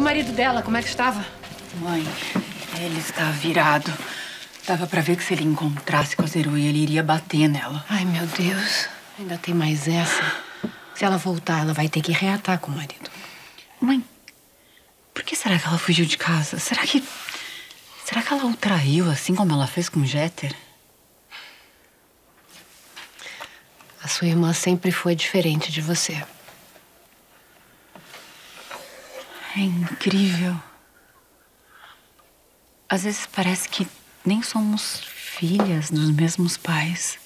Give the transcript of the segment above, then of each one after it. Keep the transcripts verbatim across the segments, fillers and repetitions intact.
marido dela, como é que estava? Mãe, ele está virado. Dava pra ver que se ele encontrasse com a Zeruia, ele iria bater nela. Ai, meu Deus. Ainda tem mais essa. Se ela voltar, ela vai ter que reatar com o marido. Mãe, por que será que ela fugiu de casa? Será que... Será que ela o traiu, assim como ela fez com o Jeter? A sua irmã sempre foi diferente de você. É incrível. Às vezes parece que nem somos filhas dos mesmos pais.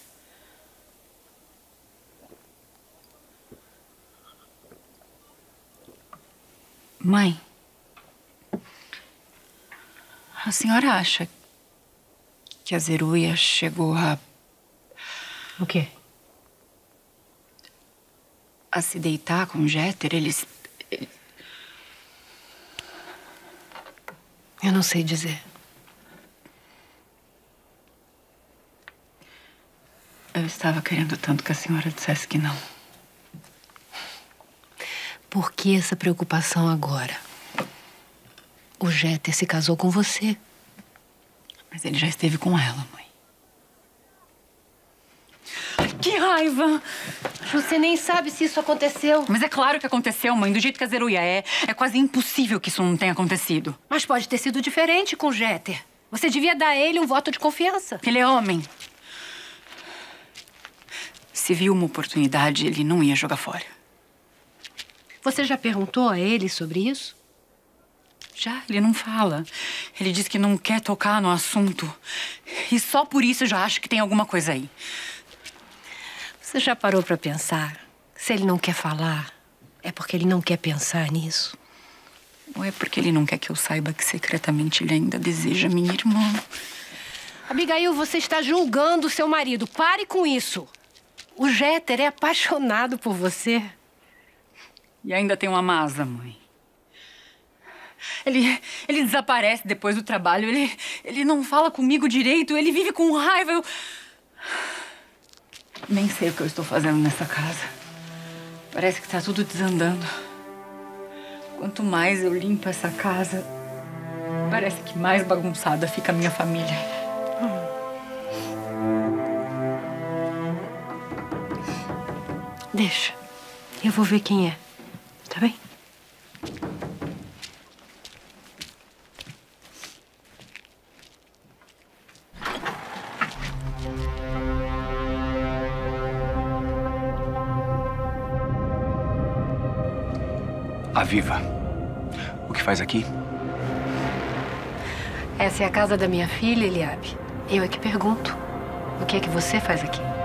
Mãe, a senhora acha que a Zeruia chegou a... O quê? A se deitar com o Jeter? Eles... Eu não sei dizer. Eu estava querendo tanto que a senhora dissesse que não. Por que essa preocupação agora? O Jeter se casou com você. Mas ele já esteve com ela, mãe. Ai, que raiva! Você nem sabe se isso aconteceu. Mas é claro que aconteceu, mãe. Do jeito que a Zeruia é, é quase impossível que isso não tenha acontecido. Mas pode ter sido diferente com o Jeter. Você devia dar a ele um voto de confiança. Ele é homem. Se viu uma oportunidade, ele não ia jogar fora. Você já perguntou a ele sobre isso? Já, ele não fala. Ele diz que não quer tocar no assunto. E só por isso eu já acho que tem alguma coisa aí. Você já parou pra pensar? Se ele não quer falar, é porque ele não quer pensar nisso? Ou é porque ele não quer que eu saiba que secretamente ele ainda deseja minha irmã? Abigail, você está julgando o seu marido. Pare com isso. O Jeter é apaixonado por você. E ainda tem uma Masa, mãe. Ele, ele desaparece depois do trabalho. Ele, ele não fala comigo direito. Ele vive com raiva. Eu... Nem sei o que eu estou fazendo nessa casa. Parece que tá tudo desandando. Quanto mais eu limpo essa casa, parece que mais bagunçada fica a minha família. Deixa. Eu vou ver quem é. Tá bem? Aviva, o que faz aqui? Essa é a casa da minha filha, Eliabe. Eu é que pergunto. O que é que você faz aqui?